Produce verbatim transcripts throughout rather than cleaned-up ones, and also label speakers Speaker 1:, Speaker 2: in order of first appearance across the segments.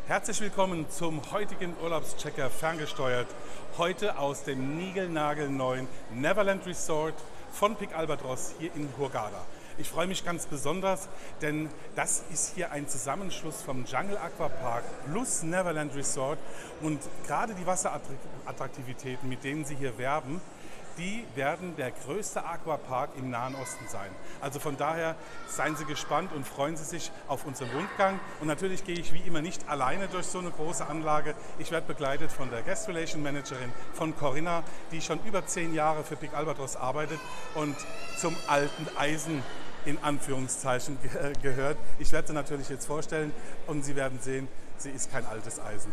Speaker 1: Herzlich willkommen zum heutigen Urlaubschecker ferngesteuert. Heute aus dem niegelnagelneuen Neverland Resort von Pic Albatros hier in Hurghada. Ich freue mich ganz besonders, denn das ist hier ein Zusammenschluss vom Jungle Aquapark plus Neverland Resort und gerade die Wasserattraktivitäten, mit denen sie hier werben, die werden der größte Aquapark im Nahen Osten sein. Also von daher seien Sie gespannt und freuen Sie sich auf unseren Rundgang. Und natürlich gehe ich wie immer nicht alleine durch so eine große Anlage. Ich werde begleitet von der Guest Relation Managerin von Corinna, die schon über zehn Jahre für Pic Albatros arbeitet und zum alten Eisen in Anführungszeichen ge gehört. Ich werde sie natürlich jetzt vorstellen und Sie werden sehen, sie ist kein altes Eisen.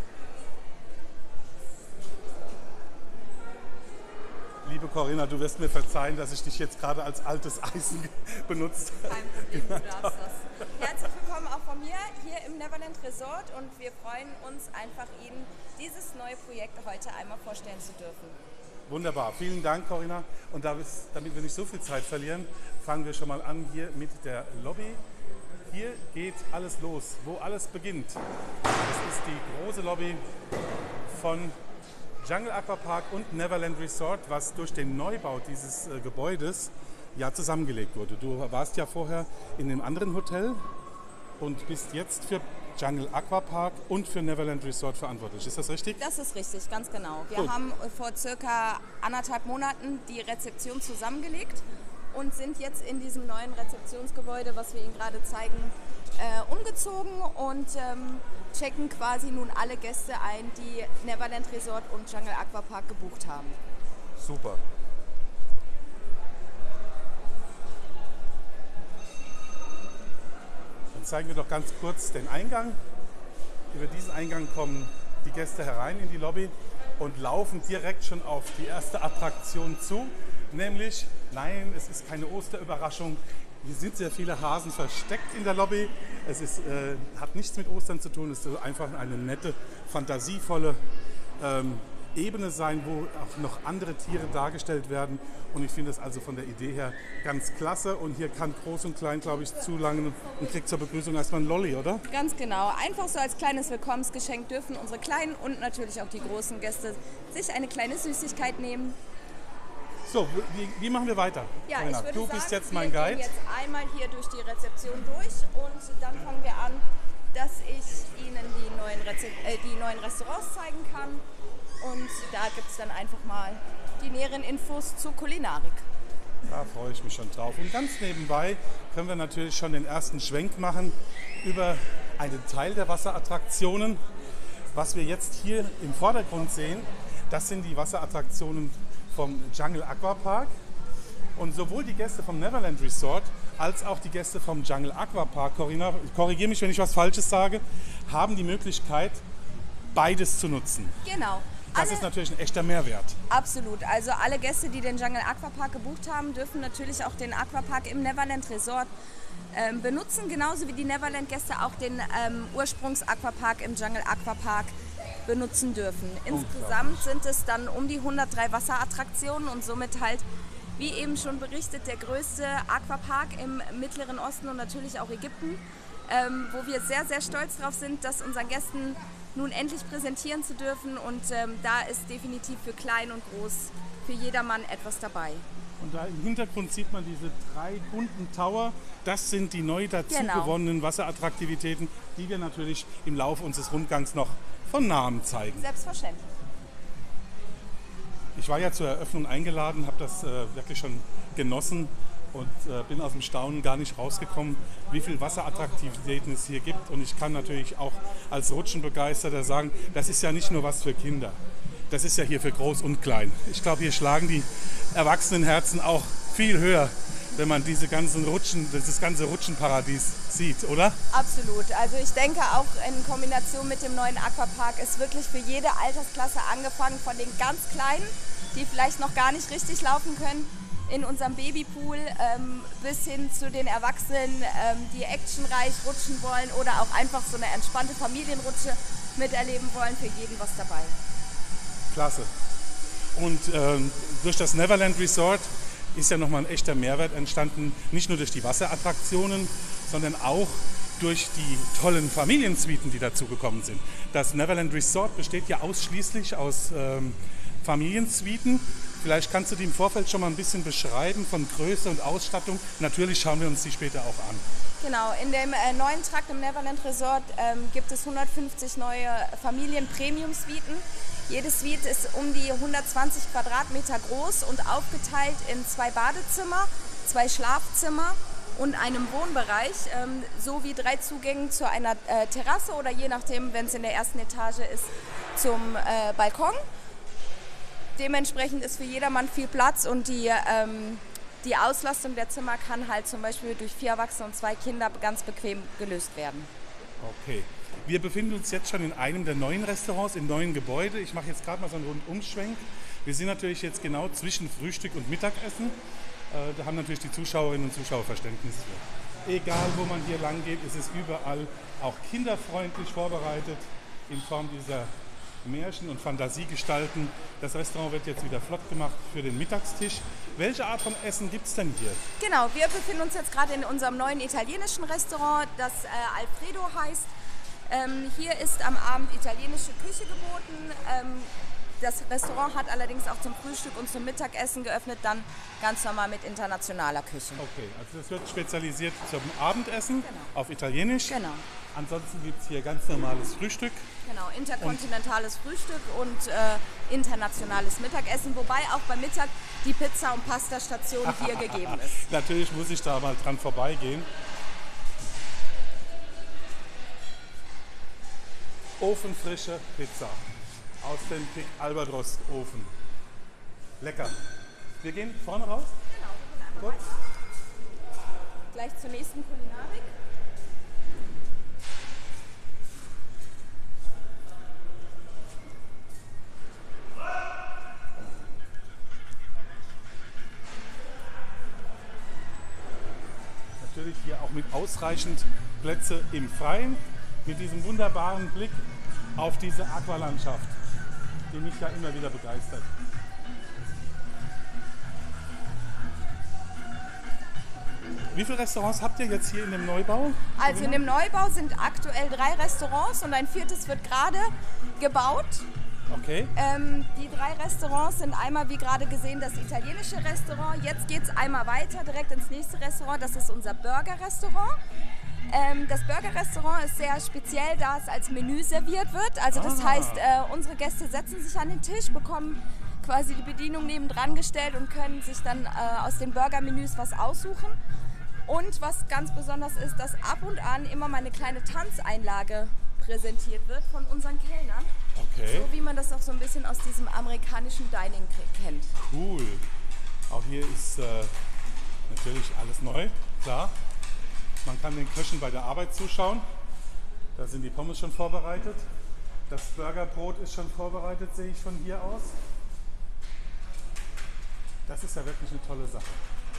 Speaker 1: Liebe Corinna, du wirst mir verzeihen, dass ich dich jetzt gerade als altes Eisen benutzt habe.
Speaker 2: Kein Problem, du darfst das. Herzlich willkommen auch von mir hier im Neverland Resort und wir freuen uns einfach, Ihnen dieses neue Projekt heute einmal vorstellen zu dürfen.
Speaker 1: Wunderbar, vielen Dank Corinna. Und damit wir nicht so viel Zeit verlieren, fangen wir schon mal an hier mit der Lobby. Hier geht alles los, wo alles beginnt. Das ist die große Lobby von Jungle Aquapark und Neverland Resort, was durch den Neubau dieses äh, Gebäudes ja zusammengelegt wurde. Du warst ja vorher in einem anderen Hotel und bist jetzt für Jungle Aquapark und für Neverland Resort verantwortlich. Ist das richtig?
Speaker 2: Das ist richtig, ganz genau. Wir
Speaker 1: Gut.
Speaker 2: haben vor circa anderthalb Monaten die Rezeption zusammengelegt und sind jetzt in diesem neuen Rezeptionsgebäude, was wir Ihnen gerade zeigen, äh, umgezogen und ähm, checken quasi nun alle Gäste ein, die Neverland Resort und Jungle Aquapark gebucht haben.
Speaker 1: Super. Dann zeigen wir doch ganz kurz den Eingang. Über diesen Eingang kommen die Gäste herein in die Lobby und laufen direkt schon auf die erste Attraktion zu, nämlich, nein, es ist keine Osterüberraschung. Hier sind sehr viele Hasen versteckt in der Lobby. Es ist, äh, hat nichts mit Ostern zu tun, es ist einfach eine nette, fantasievolle ähm, Ebene sein, wo auch noch andere Tiere dargestellt werden. Und ich finde es also von der Idee her ganz klasse. Und hier kann Groß und Klein, glaube ich, zulangen und kriegt zur Begrüßung erstmal ein Lolli, oder?
Speaker 2: Ganz genau. Einfach so als kleines Willkommensgeschenk dürfen unsere kleinen und natürlich auch die großen Gäste sich eine kleine Süßigkeit nehmen.
Speaker 1: So, wie, wie machen wir weiter?
Speaker 2: Ja,
Speaker 1: Corinna,
Speaker 2: ich würde
Speaker 1: du
Speaker 2: sagen,
Speaker 1: bist jetzt
Speaker 2: wir
Speaker 1: mein Guide.
Speaker 2: gehen jetzt einmal hier durch die Rezeption durch und dann fangen wir an, dass ich Ihnen die neuen, Reze äh, die neuen Restaurants zeigen kann. Und da gibt es dann einfach mal die näheren Infos zur Kulinarik.
Speaker 1: Da freue ich mich schon drauf. Und ganz nebenbei können wir natürlich schon den ersten Schwenk machen über einen Teil der Wasserattraktionen. Was wir jetzt hier im Vordergrund sehen, das sind die Wasserattraktionen vom Jungle Aquapark. Und sowohl die Gäste vom Neverland Resort als auch die Gäste vom Jungle Aquapark, Corinna, korrigiere mich, wenn ich was Falsches sage, haben die Möglichkeit, beides zu nutzen.
Speaker 2: Genau.
Speaker 1: Das
Speaker 2: Alle,
Speaker 1: ist natürlich ein echter Mehrwert.
Speaker 2: Absolut. Also alle Gäste, die den Jungle Aquapark gebucht haben, dürfen natürlich auch den Aquapark im Neverland Resort ähm, benutzen. Genauso wie die Neverland-Gäste auch den ähm, Ursprungs-Aquapark im Jungle Aquapark benutzen dürfen. Insgesamt sind es dann um die hundertdrei Wasserattraktionen und somit halt, wie eben schon berichtet, der größte Aquapark im Mittleren Osten und natürlich auch Ägypten, ähm, wo wir sehr, sehr stolz drauf sind, das unseren Gästen nun endlich präsentieren zu dürfen und ähm, da ist definitiv für klein und groß, für jedermann etwas dabei.
Speaker 1: Und da im Hintergrund sieht man diese drei bunten Tower. Das sind die neu dazu
Speaker 2: Genau.
Speaker 1: gewonnenen Wasserattraktivitäten, die wir natürlich im Laufe unseres Rundgangs noch von Namen zeigen.
Speaker 2: Selbstverständlich.
Speaker 1: Ich war ja zur Eröffnung eingeladen, habe das äh, wirklich schon genossen und äh, bin aus dem Staunen gar nicht rausgekommen, wie viele Wasserattraktivitäten es hier gibt. Und ich kann natürlich auch als Rutschenbegeisterter sagen, das ist ja nicht nur was für Kinder. Das ist ja hier für Groß und Klein. Ich glaube, hier schlagen die Erwachsenenherzen auch viel höher, wenn man diese ganzen Rutschen, das ganze Rutschenparadies sieht, oder?
Speaker 2: Absolut. Also ich denke auch in Kombination mit dem neuen Aquapark ist wirklich für jede Altersklasse angefangen, von den ganz Kleinen, die vielleicht noch gar nicht richtig laufen können, in unserem Babypool ähm, bis hin zu den Erwachsenen, ähm, die actionreich rutschen wollen oder auch einfach so eine entspannte Familienrutsche miterleben wollen, für jeden was dabei.
Speaker 1: Klasse. Und ähm, durch das Neverland Resort ist ja nochmal ein echter Mehrwert entstanden, nicht nur durch die Wasserattraktionen, sondern auch durch die tollen Familiensuiten, die dazugekommen sind. Das Neverland Resort besteht ja ausschließlich aus ähm, Familiensuiten. Vielleicht kannst du die im Vorfeld schon mal ein bisschen beschreiben von Größe und Ausstattung. Natürlich schauen wir uns die später auch an.
Speaker 2: Genau, in dem äh, neuen Trakt im Neverland Resort ähm, gibt es hundertfünfzig neue Familien-Premium-Suiten. Jede Suite ist um die hundertzwanzig Quadratmeter groß und aufgeteilt in zwei Badezimmer, zwei Schlafzimmer und einem Wohnbereich, ähm, sowie drei Zugängen zu einer äh, Terrasse oder je nachdem, wenn es in der ersten Etage ist, zum äh, Balkon. Dementsprechend ist für jedermann viel Platz und die, ähm, die Auslastung der Zimmer kann halt zum Beispiel durch vier Erwachsene und zwei Kinder ganz bequem gelöst werden.
Speaker 1: Okay. Wir befinden uns jetzt schon in einem der neuen Restaurants, im neuen Gebäude. Ich mache jetzt gerade mal so einen Rundumschwenk. Wir sind natürlich jetzt genau zwischen Frühstück und Mittagessen. Äh, da haben natürlich die Zuschauerinnen und Zuschauer Verständnis für. Egal, wo man hier lang geht, ist es überall auch kinderfreundlich vorbereitet in Form dieser Märchen- und Fantasiegestalten. Das Restaurant wird jetzt wieder flott gemacht für den Mittagstisch. Welche Art von Essen gibt es denn hier?
Speaker 2: Genau, wir befinden uns jetzt gerade in unserem neuen italienischen Restaurant, das äh, Alfredo heißt. Ähm, hier ist am Abend italienische Küche geboten. Ähm, das Restaurant hat allerdings auch zum Frühstück und zum Mittagessen geöffnet, dann ganz normal mit internationaler Küche.
Speaker 1: Okay, also das wird spezialisiert zum Abendessen,
Speaker 2: genau,
Speaker 1: auf Italienisch.
Speaker 2: Genau.
Speaker 1: Ansonsten gibt es hier ganz normales Frühstück.
Speaker 2: Genau, interkontinentales und Frühstück und äh, internationales Mittagessen, wobei auch beim Mittag die Pizza- und Pastastation hier gegeben ist.
Speaker 1: Natürlich muss ich da mal dran vorbeigehen. Ofenfrische Pizza aus dem Pic Albatros Ofen. Lecker. Wir gehen vorne raus?
Speaker 2: Genau, wir gehen einmal weiter. Gleich zur nächsten Kulinarik.
Speaker 1: Natürlich hier auch mit ausreichend Plätze im Freien, mit diesem wunderbaren Blick auf diese Aqualandschaft, die mich ja immer wieder begeistert. Wie viele Restaurants habt ihr jetzt hier in dem Neubau?
Speaker 2: Also in dem Neubau sind aktuell drei Restaurants und ein viertes wird gerade gebaut.
Speaker 1: Okay.
Speaker 2: Ähm, die drei Restaurants sind einmal, wie gerade gesehen, das italienische Restaurant. Jetzt geht es einmal weiter, direkt ins nächste Restaurant. Das ist unser Burger-Restaurant. Ähm, das Burger-Restaurant ist sehr speziell, da es als Menü serviert wird. Also das
Speaker 1: Ah.
Speaker 2: heißt, äh, unsere Gäste setzen sich an den Tisch, bekommen quasi die Bedienung nebendran gestellt und können sich dann äh, aus den Burger-Menüs was aussuchen. Und was ganz besonders ist, dass ab und an immer mal eine kleine Tanzeinlage präsentiert wird von unseren Kellnern.
Speaker 1: Okay.
Speaker 2: So wie man das auch so ein bisschen aus diesem amerikanischen Dining kennt.
Speaker 1: Cool. Auch hier ist äh, natürlich alles neu, klar. Man kann den Köchen bei der Arbeit zuschauen. Da sind die Pommes schon vorbereitet. Das Burgerbrot ist schon vorbereitet, sehe ich von hier aus. Das ist ja wirklich eine tolle Sache.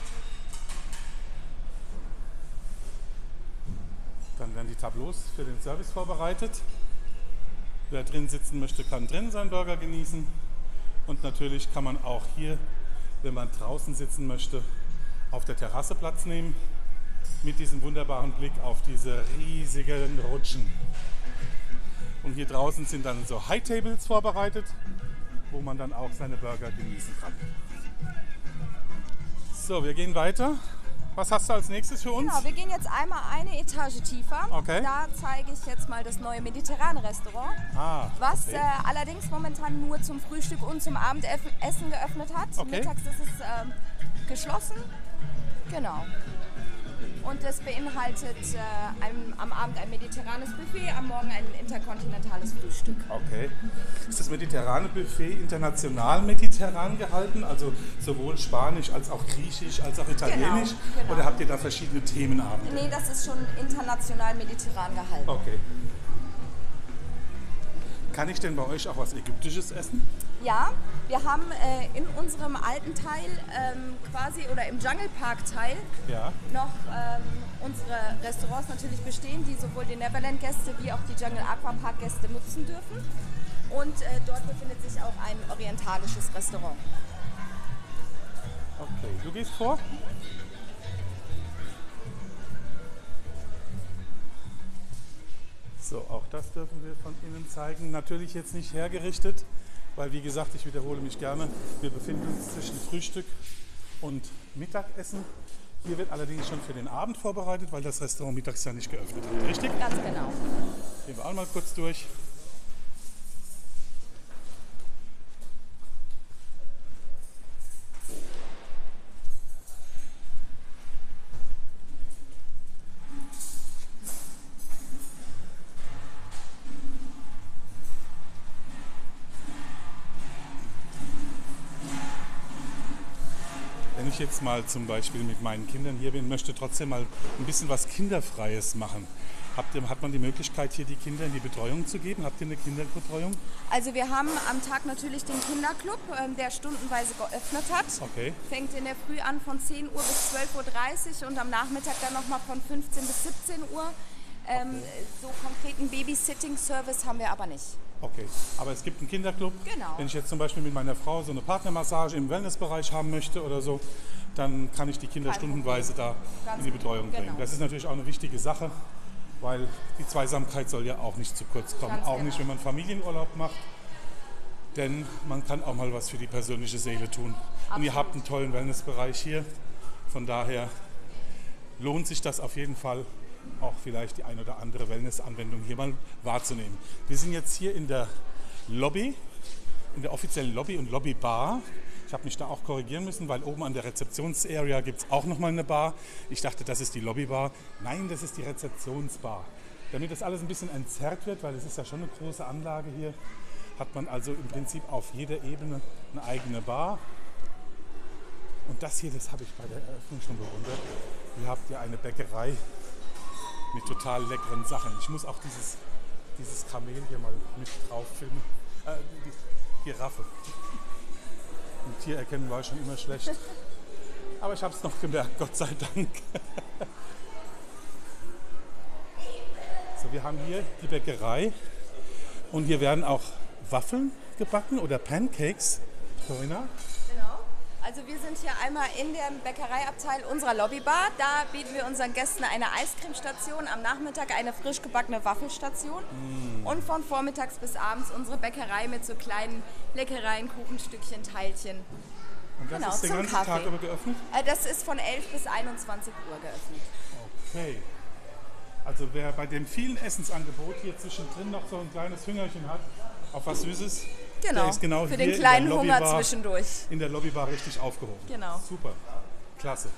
Speaker 1: Dann werden die Tableaus für den Service vorbereitet. Wer drin sitzen möchte, kann drin seinen Burger genießen. Und natürlich kann man auch hier, wenn man draußen sitzen möchte, auf der Terrasse Platz nehmen. Mit diesem wunderbaren Blick auf diese riesigen Rutschen. Und hier draußen sind dann so High Tables vorbereitet, wo man dann auch seine Burger genießen kann. So, wir gehen weiter. Was hast du als nächstes für uns?
Speaker 2: Genau, wir gehen jetzt einmal eine Etage tiefer.
Speaker 1: Okay.
Speaker 2: Da zeige ich jetzt mal das neue mediterrane Restaurant,
Speaker 1: Ah,
Speaker 2: was
Speaker 1: okay.
Speaker 2: äh, allerdings momentan nur zum Frühstück und zum Abendessen geöffnet hat.
Speaker 1: Okay.
Speaker 2: Mittags ist es ähm, geschlossen. Genau. Und es beinhaltet äh, ein, am Abend ein mediterranes Buffet, am Morgen ein interkontinentales Frühstück.
Speaker 1: Okay. Ist das mediterrane Buffet international mediterran gehalten? Also sowohl Spanisch als auch Griechisch als auch Italienisch?
Speaker 2: Genau, genau.
Speaker 1: Oder habt ihr da verschiedene Themenabende?
Speaker 2: Nee, das ist schon international mediterran gehalten.
Speaker 1: Okay. Kann ich denn bei euch auch was Ägyptisches essen?
Speaker 2: Ja, wir haben äh, in unserem alten Teil ähm, quasi oder im Jungle Park Teil
Speaker 1: Ja.
Speaker 2: noch ähm, unsere Restaurants natürlich bestehen, die sowohl die Neverland Gäste wie auch die Jungle Aqua Park Gäste nutzen dürfen. Und äh, dort befindet sich auch ein orientalisches Restaurant.
Speaker 1: Okay, du gehst vor? So, auch das dürfen wir von innen zeigen. Natürlich jetzt nicht hergerichtet, weil wie gesagt, ich wiederhole mich gerne, wir befinden uns zwischen Frühstück und Mittagessen. Hier wird allerdings schon für den Abend vorbereitet, weil das Restaurant mittags ja nicht geöffnet hat, richtig?
Speaker 2: Ganz genau.
Speaker 1: Gehen wir auch mal kurz durch. Wenn ich jetzt mal zum Beispiel mit meinen Kindern hier bin, möchte trotzdem mal ein bisschen was Kinderfreies machen. Habt ihr, hat man die Möglichkeit, hier die Kinder in die Betreuung zu geben? Habt ihr eine Kinderbetreuung?
Speaker 2: Also wir haben am Tag natürlich den Kinderclub, ähm, der stundenweise geöffnet hat.
Speaker 1: Okay.
Speaker 2: Fängt in der Früh an von zehn Uhr bis zwölf Uhr dreißig und am Nachmittag dann nochmal von fünfzehn bis siebzehn Uhr. Ähm, okay. So konkreten Babysitting-Service haben wir aber nicht.
Speaker 1: Okay, aber es gibt einen Kinderclub.
Speaker 2: Genau.
Speaker 1: Wenn ich jetzt zum Beispiel mit meiner Frau so eine Partnermassage im Wellnessbereich haben möchte oder so, dann kann ich die Kinder
Speaker 2: Kein
Speaker 1: stundenweise da
Speaker 2: Ganz
Speaker 1: in die Betreuung
Speaker 2: genau.
Speaker 1: bringen. Das ist natürlich auch eine wichtige Sache, weil die Zweisamkeit soll ja auch nicht zu kurz kommen.
Speaker 2: Ganz
Speaker 1: auch
Speaker 2: genau.
Speaker 1: nicht, wenn man Familienurlaub macht, denn man kann auch mal was für die persönliche Seele tun. Absolut. Und ihr habt einen tollen Wellnessbereich hier, von daher lohnt sich das auf jeden Fall, auch vielleicht die ein oder andere Wellness-Anwendung hier mal wahrzunehmen. Wir sind jetzt hier in der Lobby, in der offiziellen Lobby und Lobbybar. Ich habe mich da auch korrigieren müssen, weil oben an der Rezeptionsarea gibt es auch nochmal eine Bar. Ich dachte, das ist die Lobbybar. Nein, das ist die Rezeptionsbar. Damit das alles ein bisschen entzerrt wird, weil es ist ja schon eine große Anlage hier, hat man also im Prinzip auf jeder Ebene eine eigene Bar. Und das hier, das habe ich bei der Eröffnung schon bewundert. Ihr habt ja eine Bäckerei mit total leckeren Sachen. Ich muss auch dieses, dieses Kamel hier mal mit drauf filmen. Äh, die Giraffe. Im Tiererkennen war ich schon immer schlecht. Aber ich habe es noch gemerkt, Gott sei Dank. So, wir haben hier die Bäckerei und hier werden auch Waffeln gebacken oder Pancakes. Corinna?
Speaker 2: Genau. Also wir sind hier einmal in dem Bäckereiabteil unserer Lobbybar. Da bieten wir unseren Gästen eine Eiscremestation, am Nachmittag eine frisch gebackene Waffelstation mm. und von vormittags bis abends unsere Bäckerei mit so kleinen Leckereien, Kuchenstückchen, Teilchen.
Speaker 1: Und das
Speaker 2: genau,
Speaker 1: ist den ganzen
Speaker 2: Kaffee.
Speaker 1: Tag über geöffnet?
Speaker 2: Das ist von elf bis einundzwanzig Uhr geöffnet.
Speaker 1: Okay. Also wer bei dem vielen Essensangebot hier zwischendrin noch so ein kleines Hüngerchen hat, auf was Süßes,
Speaker 2: Genau,
Speaker 1: der ist genau
Speaker 2: für
Speaker 1: hier
Speaker 2: den kleinen
Speaker 1: in der
Speaker 2: Hunger
Speaker 1: Lobbybar,
Speaker 2: zwischendurch.
Speaker 1: In der Lobbybar richtig aufgehoben.
Speaker 2: Genau.
Speaker 1: Super, klasse.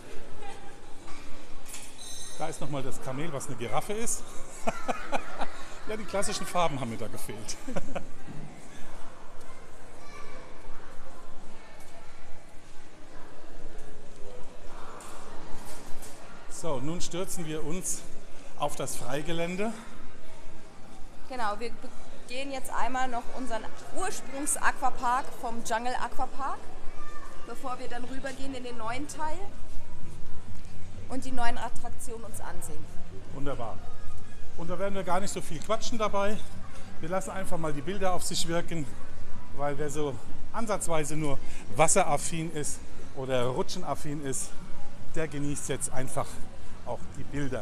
Speaker 1: Da ist nochmal das Kamel, was eine Giraffe ist. Ja, die klassischen Farben haben mir da gefehlt. So, nun stürzen wir uns auf das Freigelände.
Speaker 2: Genau, wir gehen jetzt einmal noch unseren Ursprungs-Aquapark vom Jungle Aquapark, bevor wir dann rübergehen in den neuen Teil und die neuen Attraktionen uns ansehen.
Speaker 1: Wunderbar. Und da werden wir gar nicht so viel quatschen dabei. Wir lassen einfach mal die Bilder auf sich wirken, weil wer so ansatzweise nur wasseraffin ist oder rutschenaffin ist, der genießt jetzt einfach auch die Bilder.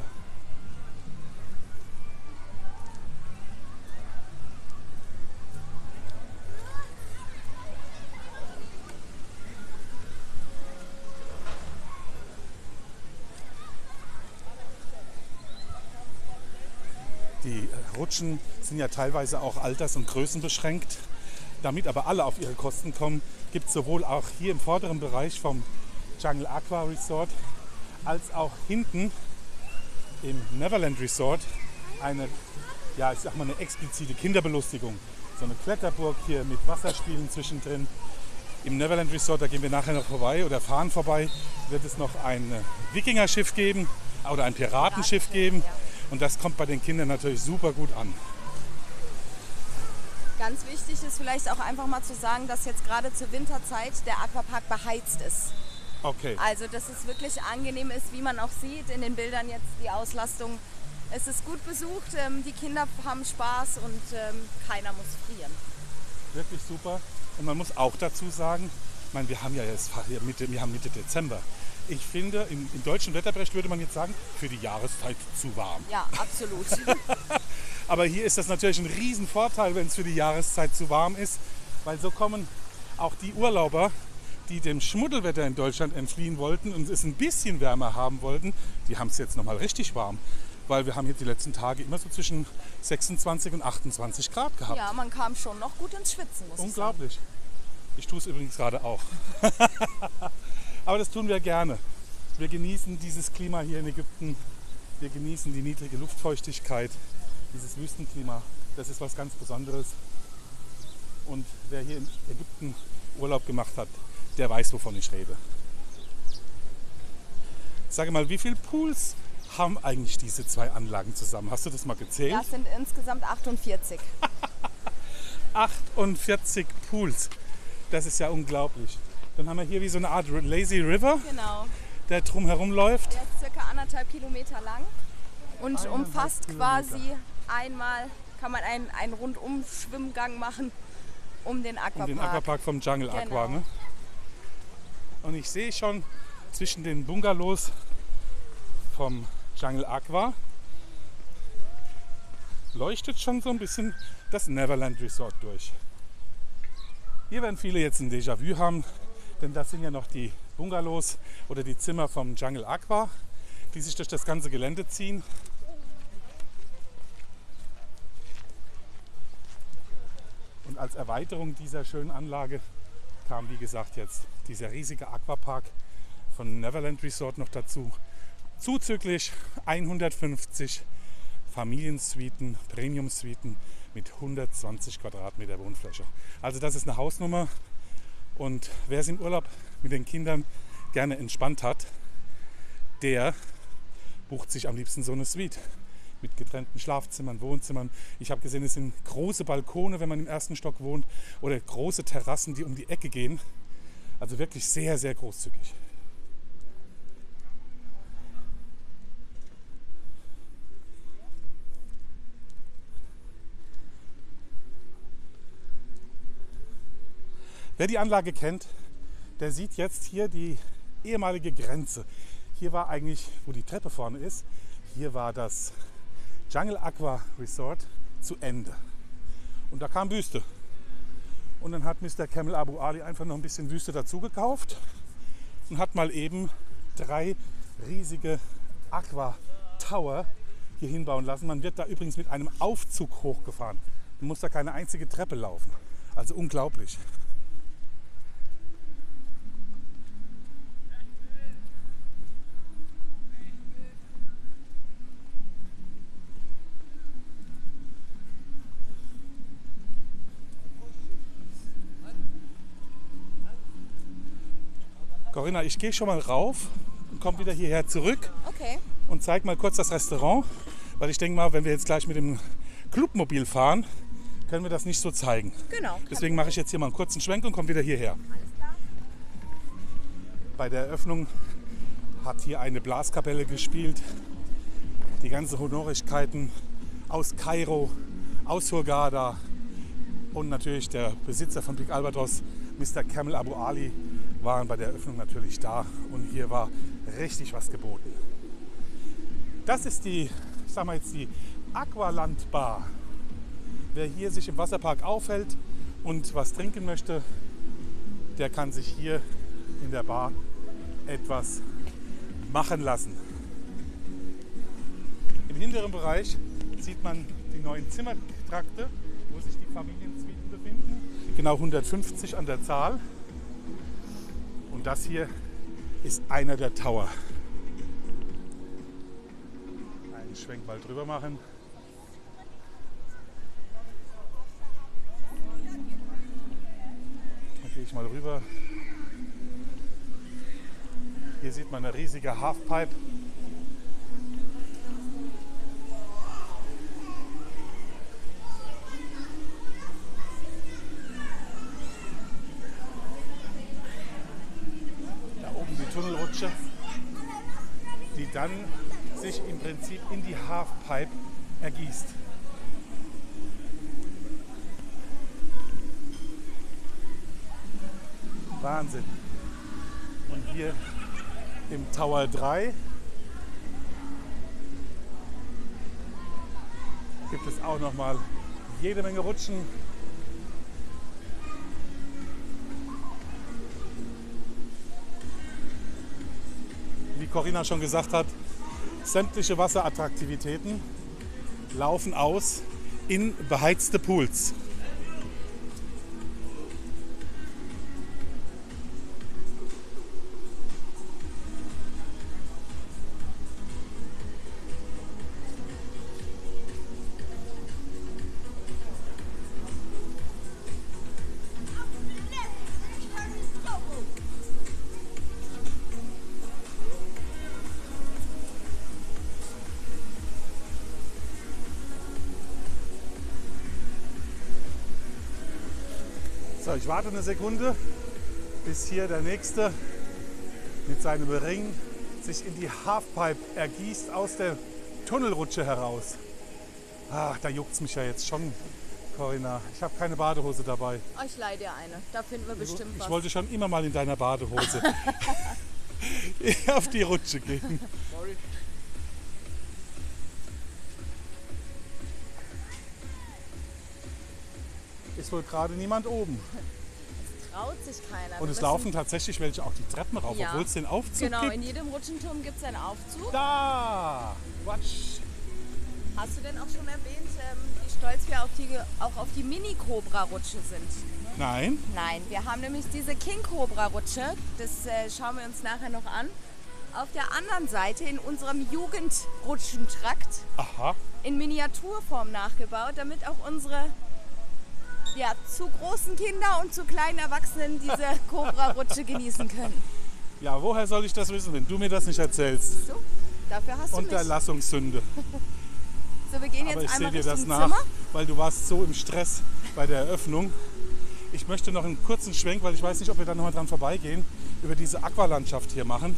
Speaker 1: Die Rutschen sind ja teilweise auch alters- und größenbeschränkt. Damit aber alle auf ihre Kosten kommen, gibt es sowohl auch hier im vorderen Bereich vom Jungle Aqua Resort als auch hinten im Neverland Resort eine, ja, ich sag mal, eine explizite Kinderbelustigung. So eine Kletterburg hier mit Wasserspielen zwischendrin. Im Neverland Resort, da gehen wir nachher noch vorbei oder fahren vorbei, wird es noch ein Wikingerschiff geben oder ein Piratenschiff geben. Und das kommt bei den Kindern natürlich super gut an.
Speaker 2: Ganz wichtig ist vielleicht auch einfach mal zu sagen, dass jetzt gerade zur Winterzeit der Aquapark beheizt ist.
Speaker 1: Okay.
Speaker 2: Also dass es wirklich angenehm ist, wie man auch sieht in den Bildern jetzt die Auslastung. Es ist gut besucht, ähm, die Kinder haben Spaß und ähm, keiner muss frieren.
Speaker 1: Wirklich super. Und man muss auch dazu sagen, ich meine, wir haben ja jetzt Mitte, wir haben Mitte Dezember. Ich finde, im, im deutschen Wetterbericht würde man jetzt sagen, für die Jahreszeit zu warm.
Speaker 2: Ja, absolut.
Speaker 1: Aber hier ist das natürlich ein Riesenvorteil, wenn es für die Jahreszeit zu warm ist, weil so kommen auch die Urlauber, die dem Schmuddelwetter in Deutschland entfliehen wollten und es ein bisschen wärmer haben wollten, die haben es jetzt nochmal richtig warm. Weil wir haben hier die letzten Tage immer so zwischen sechsundzwanzig und achtundzwanzig Grad gehabt.
Speaker 2: Ja, man kam schon noch gut ins Schwitzen, muss
Speaker 1: Unglaublich.
Speaker 2: ich sagen.
Speaker 1: Ich tue es übrigens gerade auch. Aber das tun wir gerne. Wir genießen dieses Klima hier in Ägypten. Wir genießen die niedrige Luftfeuchtigkeit, dieses Wüstenklima. Das ist was ganz Besonderes. Und wer hier in Ägypten Urlaub gemacht hat, der weiß, wovon ich rede. Sage mal, wie viele Pools haben eigentlich diese zwei Anlagen zusammen? Hast du das mal gezählt?
Speaker 2: Ja, es sind insgesamt achtundvierzig.
Speaker 1: achtundvierzig Pools. Das ist ja unglaublich. Dann haben wir hier wie so eine Art Lazy River,
Speaker 2: Genau.
Speaker 1: der drumherum läuft.
Speaker 2: Der ist circa anderthalb Kilometer lang und
Speaker 1: Eineinhalb
Speaker 2: umfasst
Speaker 1: Kilometer.
Speaker 2: quasi einmal, kann man einen, einen Rundum-Schwimmgang machen um den Aquapark.
Speaker 1: Um den Aquapark vom Jungle
Speaker 2: Genau.
Speaker 1: Aqua. Ne? Und ich sehe schon zwischen den Bungalows vom Jungle Aqua leuchtet schon so ein bisschen das Neverland Resort durch. Hier werden viele jetzt ein Déjà-vu haben, denn das sind ja noch die Bungalows oder die Zimmer vom Jungle Aqua, die sich durch das ganze Gelände ziehen. Und als Erweiterung dieser schönen Anlage kam, wie gesagt, jetzt dieser riesige Aquapark von Neverland Resort noch dazu. Zuzüglich hundertfünfzig Familiensuiten, Premium-Suiten mit hundertzwanzig Quadratmeter Wohnfläche. Also das ist eine Hausnummer. Und wer es im Urlaub mit den Kindern gerne entspannt hat, der bucht sich am liebsten so eine Suite mit getrennten Schlafzimmern, Wohnzimmern. Ich habe gesehen, es sind große Balkone, wenn man im ersten Stock wohnt, oder große Terrassen, die um die Ecke gehen. Also wirklich sehr, sehr großzügig. Wer die Anlage kennt, der sieht jetzt hier die ehemalige Grenze. Hier war eigentlich, wo die Treppe vorne ist, hier war das Jungle Aqua Resort zu Ende. Und da kam Wüste. Und dann hat Mister Kamel Abu Ali einfach noch ein bisschen Wüste dazu gekauft und hat mal eben drei riesige Aqua Tower hier hinbauen lassen. Man wird da übrigens mit einem Aufzug hochgefahren. Man muss da keine einzige Treppe laufen. Also unglaublich. Corinna, ich gehe schon mal rauf und komme wieder hierher zurück
Speaker 2: Okay.
Speaker 1: und zeige mal kurz das Restaurant, weil ich denke mal, wenn wir jetzt gleich mit dem Clubmobil fahren, können wir das nicht so zeigen.
Speaker 2: Genau.
Speaker 1: Deswegen mache ich jetzt hier mal einen kurzen Schwenk und komme wieder hierher.
Speaker 2: Alles klar.
Speaker 1: Bei der Eröffnung hat hier eine Blaskapelle gespielt. Die ganzen Honorigkeiten aus Kairo, aus Hurghada und natürlich der Besitzer von Peak Albatros, Mister Kamel Abu Ali, waren bei der Eröffnung natürlich da und hier war richtig was geboten. Das ist die, ich sag mal jetzt die Aqualand Bar. Wer hier sich im Wasserpark aufhält und was trinken möchte, der kann sich hier in der Bar etwas machen lassen. Im hinteren Bereich sieht man die neuen Zimmertrakte, wo sich die Familiensuiten befinden. Genau hundertfünfzig an der Zahl. Und das hier ist einer der Tower. Einen Schwenk mal drüber machen. Da gehe ich mal rüber. Hier sieht man eine riesige Halfpipe. Tunnelrutsche, die dann sich im Prinzip in die Halfpipe ergießt. Wahnsinn. Und hier im Tower drei gibt es auch noch mal jede Menge Rutschen. Wie Corinna schon gesagt hat, sämtliche Wasserattraktivitäten laufen aus in beheizte Pools. So, ich warte eine Sekunde, bis hier der Nächste mit seinem Ring sich in die Halfpipe ergießt aus der Tunnelrutsche heraus. Ach, da juckt es mich ja jetzt schon, Corinna. Ich habe keine Badehose dabei.
Speaker 2: Oh, ich leihe dir eine. Da finden wir bestimmt
Speaker 1: Ich
Speaker 2: was.
Speaker 1: wollte schon immer mal in deiner Badehose auf die Rutsche gehen.
Speaker 3: Sorry.
Speaker 1: Ist wohl gerade niemand oben.
Speaker 2: Traut sich keiner.
Speaker 1: Und
Speaker 2: Wir
Speaker 1: es
Speaker 2: müssen-
Speaker 1: laufen tatsächlich welche auch die Treppen rauf,
Speaker 2: Ja.
Speaker 1: obwohl es den Aufzug
Speaker 2: Genau,
Speaker 1: gibt.
Speaker 2: in jedem Rutschenturm gibt es einen Aufzug.
Speaker 1: Da! Quatsch!
Speaker 2: Hast du denn auch schon erwähnt, ähm, wie stolz wir auf die, auch auf die Mini-Cobra-Rutsche sind?
Speaker 1: Nein?
Speaker 2: Nein, wir haben nämlich diese King-Cobra-Rutsche. Das äh, schauen wir uns nachher noch an. Auf der anderen Seite in unserem Jugendrutschentrakt
Speaker 1: Aha.
Speaker 2: in Miniaturform nachgebaut, damit auch unsere ja, zu großen Kinder und zu kleinen Erwachsenen diese Cobra-Rutsche genießen können.
Speaker 1: Ja, woher soll ich das wissen, wenn du mir das nicht erzählst?
Speaker 2: So, dafür hast du mich.
Speaker 1: Unterlassungssünde.
Speaker 2: So, wir gehen
Speaker 1: Aber
Speaker 2: jetzt
Speaker 1: ich sehe
Speaker 2: einmal
Speaker 1: dir das
Speaker 2: Richtung
Speaker 1: nach,
Speaker 2: Zimmer.
Speaker 1: weil du warst so im Stress bei der Eröffnung. Ich möchte noch einen kurzen Schwenk, weil ich weiß nicht, ob wir da noch mal dran vorbeigehen, über diese Aqualandschaft hier machen.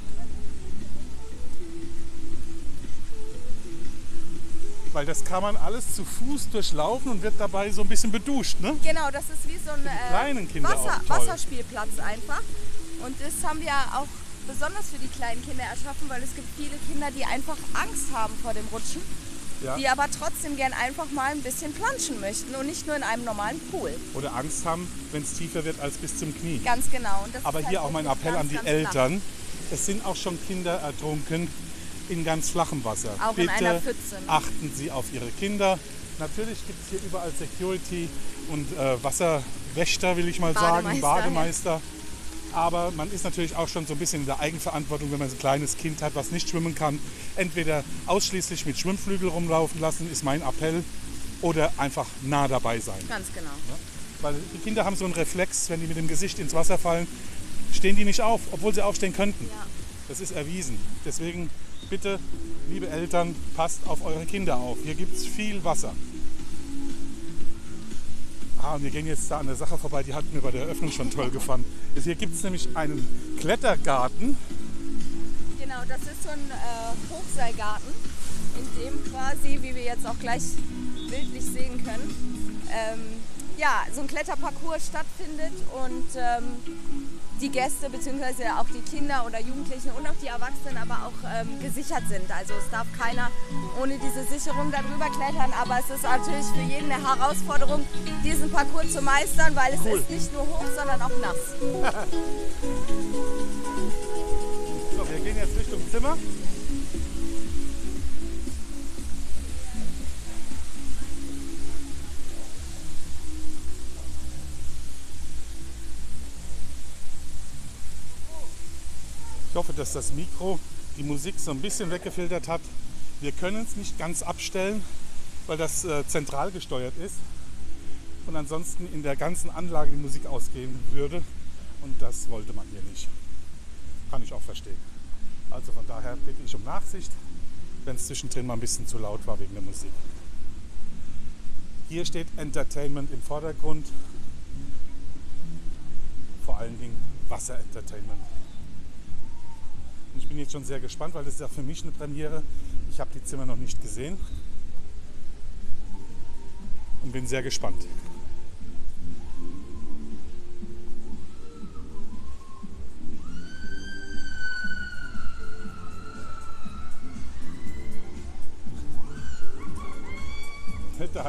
Speaker 1: Weil das kann man alles zu Fuß durchlaufen und wird dabei so ein bisschen beduscht, ne?
Speaker 2: Genau, das ist wie so ein äh,
Speaker 1: kleinen Kinder
Speaker 2: Wasser,
Speaker 1: auch toll.
Speaker 2: Wasserspielplatz einfach. Und das haben wir auch besonders für die kleinen Kinder erschaffen, weil es gibt viele Kinder, die einfach Angst haben vor dem Rutschen,
Speaker 1: Ja.
Speaker 2: die aber trotzdem gern einfach mal ein bisschen planschen möchten und nicht nur in einem normalen Pool.
Speaker 1: Oder Angst haben, wenn es tiefer wird als bis zum Knie.
Speaker 2: Ganz genau. Und das
Speaker 1: Aber
Speaker 2: ist
Speaker 1: hier
Speaker 2: halt
Speaker 1: auch mein
Speaker 2: wirklich
Speaker 1: Appell
Speaker 2: ganz,
Speaker 1: an die
Speaker 2: ganz
Speaker 1: Eltern. Es sind auch schon Kinder ertrunken in ganz flachem Wasser.
Speaker 2: Auch in
Speaker 1: Bitte
Speaker 2: einer Pfütze, ne?
Speaker 1: achten Sie auf Ihre Kinder. Natürlich gibt es hier überall Security und äh, Wasserwächter, will ich mal sagen,
Speaker 2: Bademeister,
Speaker 1: Bademeister. Aber man ist natürlich auch schon so ein bisschen in der Eigenverantwortung, wenn man so ein kleines Kind hat, was nicht schwimmen kann. Entweder ausschließlich mit Schwimmflügel rumlaufen lassen, ist mein Appell, oder einfach nah dabei sein.
Speaker 2: Ganz genau.
Speaker 1: Weil die Kinder haben so einen Reflex, wenn die mit dem Gesicht ins Wasser fallen, stehen die nicht auf, obwohl sie aufstehen könnten.
Speaker 2: Ja.
Speaker 1: Das ist erwiesen. Deswegen bitte, liebe Eltern, passt auf eure Kinder auf. Hier gibt es viel Wasser. Ah, und wir gehen jetzt da an der Sache vorbei, die hat mir bei der Eröffnung schon toll gefallen. Hier gibt es nämlich einen Klettergarten.
Speaker 2: Genau, das ist so ein äh, Hochseilgarten, in dem quasi, wie wir jetzt auch gleich bildlich sehen können, ähm, ja, so ein Kletterparcours stattfindet und ähm, die Gäste bzw. auch die Kinder oder Jugendlichen und auch die Erwachsenen aber auch ähm, gesichert sind. Also es darf keiner ohne diese Sicherung darüber klettern, aber es ist natürlich für jeden eine Herausforderung, diesen Parcours zu meistern, weil es
Speaker 1: Cool.
Speaker 2: ist nicht nur hoch, sondern auch nass.
Speaker 1: So, wir gehen jetzt Richtung Zimmer. Ich hoffe, dass das Mikro die Musik so ein bisschen weggefiltert hat. Wir können es nicht ganz abstellen, weil das äh, zentral gesteuert ist und ansonsten in der ganzen Anlage die Musik ausgehen würde. Und das wollte man hier nicht. Kann ich auch verstehen. Also von daher bitte ich um Nachsicht, wenn es zwischendrin mal ein bisschen zu laut war wegen der Musik. Hier steht Entertainment im Vordergrund. Vor allen Dingen Wasser-Entertainment. Und ich bin jetzt schon sehr gespannt, weil das ist ja für mich eine Premiere. Ich habe die Zimmer noch nicht gesehen und bin sehr gespannt.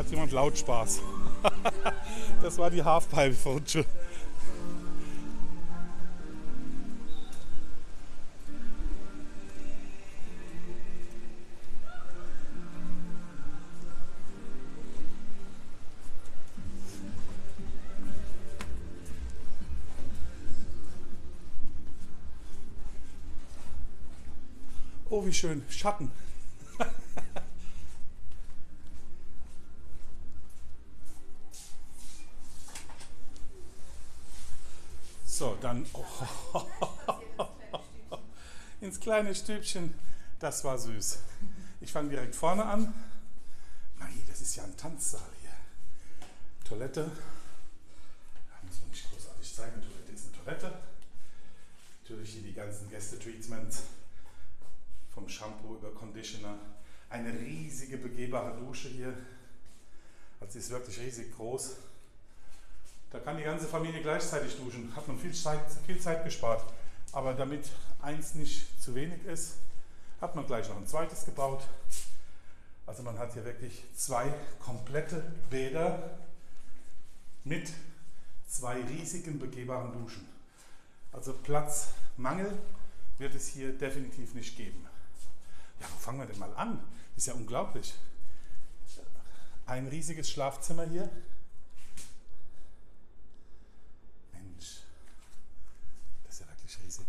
Speaker 1: macht jemand laut Spaß. Das war die Halfpipe-Rutsche. Oh, wie schön. Schatten. So, dann oh, ins kleine Stübchen. Das war süß. Ich fange direkt vorne an. Magie, das ist ja ein Tanzsaal hier. Toilette. Da muss man nicht großartig zeigen. Eine Toilette ist eine Toilette. Natürlich hier die ganzen Gäste-Treatments. Vom Shampoo über Conditioner. Eine riesige begehbare Dusche hier. Also sie ist wirklich riesig groß. Da kann die ganze Familie gleichzeitig duschen. Hat man viel Zeit, viel Zeit gespart. Aber damit eins nicht zu wenig ist, hat man gleich noch ein zweites gebaut. Also man hat hier wirklich zwei komplette Bäder mit zwei riesigen begehbaren Duschen. Also Platzmangel wird es hier definitiv nicht geben. Ja, wo fangen wir denn mal an? Das ist ja unglaublich. Ein riesiges Schlafzimmer hier. Mensch, das ist ja wirklich riesig.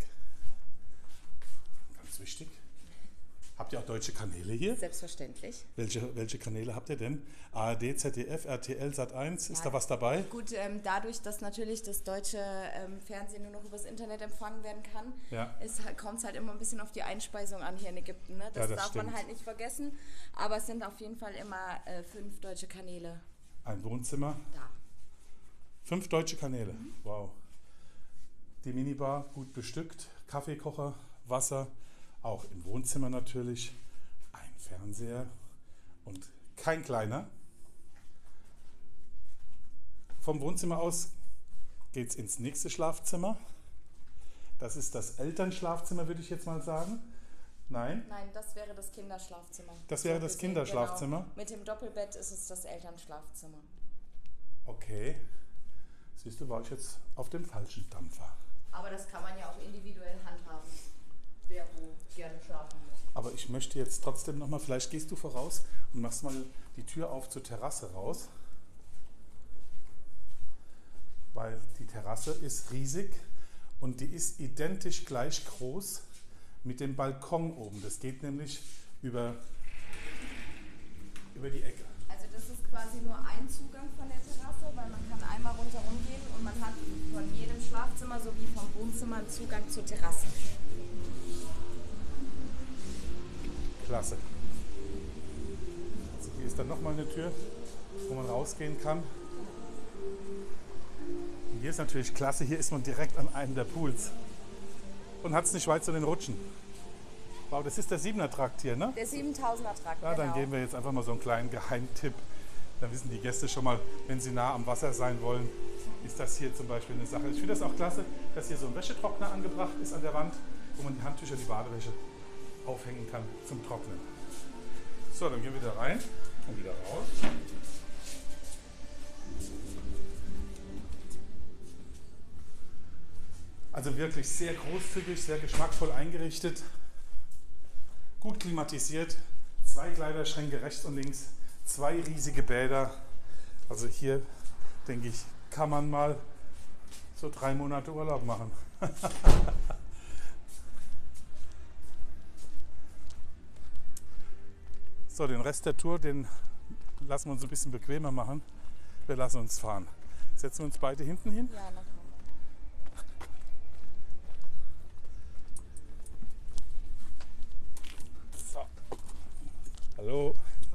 Speaker 1: Ganz wichtig. Habt ihr auch deutsche Kanäle hier?
Speaker 2: Selbstverständlich.
Speaker 1: Welche, welche Kanäle habt ihr denn? A R D, Z D F, R T L, Sat eins, ist ja da was dabei?
Speaker 2: Gut, ähm, dadurch, dass natürlich das deutsche ähm, Fernsehen nur noch übers Internet empfangen werden kann,
Speaker 1: ja.
Speaker 2: kommt es halt immer ein bisschen auf die Einspeisung an hier in Ägypten. Ne? Das,
Speaker 1: ja, das
Speaker 2: darf
Speaker 1: stimmt.
Speaker 2: man halt nicht vergessen. Aber es sind auf jeden Fall immer äh, fünf deutsche Kanäle.
Speaker 1: Ein Wohnzimmer?
Speaker 2: Da.
Speaker 1: Fünf deutsche Kanäle, mhm. Wow. Die Minibar gut bestückt, Kaffeekocher, Wasser. Auch im Wohnzimmer natürlich ein Fernseher und kein kleiner. Vom Wohnzimmer aus geht es ins nächste Schlafzimmer. Das ist das Elternschlafzimmer, würde ich jetzt mal sagen. Nein?
Speaker 2: Nein, das wäre das Kinderschlafzimmer.
Speaker 1: Das wäre
Speaker 2: so
Speaker 1: das
Speaker 2: gesehen,
Speaker 1: Kinderschlafzimmer?
Speaker 2: Genau. Mit dem Doppelbett ist es das Elternschlafzimmer.
Speaker 1: Okay. Siehst du, war ich jetzt auf dem falschen Dampfer.
Speaker 2: Aber das kann man ja auch individuell handhaben. Wer wo gerne schlafen muss.
Speaker 1: Aber ich möchte jetzt trotzdem nochmal, vielleicht gehst du voraus und machst mal die Tür auf zur Terrasse raus. Weil die Terrasse ist riesig und die ist identisch gleich groß mit dem Balkon oben. Das geht nämlich über, über die Ecke.
Speaker 2: Also das ist quasi nur ein Zugang von der Terrasse, weil man kann einmal rundherum gehen und man hat von jedem Schlafzimmer sowie vom Wohnzimmer einen Zugang zur Terrasse.
Speaker 1: Klasse. Also hier ist dann nochmal eine Tür, wo man rausgehen kann. Und hier ist natürlich klasse, hier ist man direkt an einem der Pools und hat es nicht weit zu den Rutschen. Wow, das ist der siebener Trakt hier, ne?
Speaker 2: Der siebentausender Trakt,
Speaker 1: ja, dann
Speaker 2: genau.
Speaker 1: geben wir jetzt einfach mal so einen kleinen Geheimtipp. Dann wissen die Gäste schon mal, wenn sie nah am Wasser sein wollen, ist das hier zum Beispiel eine Sache. Ich finde das auch klasse, dass hier so ein Wäschetrockner angebracht ist an der Wand, wo man die Handtücher, die Badewäsche aufhängen kann zum Trocknen. So, dann gehen wir wieder rein und wieder raus. Also wirklich sehr großzügig, sehr geschmackvoll eingerichtet, gut klimatisiert, zwei Kleiderschränke rechts und links, zwei riesige Bäder. Also hier, denke ich, kann man mal so drei Monate Urlaub machen. So, den Rest der Tour, den lassen wir uns ein bisschen bequemer machen. Wir lassen uns fahren. Setzen wir uns beide hinten hin?
Speaker 2: Ja, na klar.
Speaker 1: So. Hallo.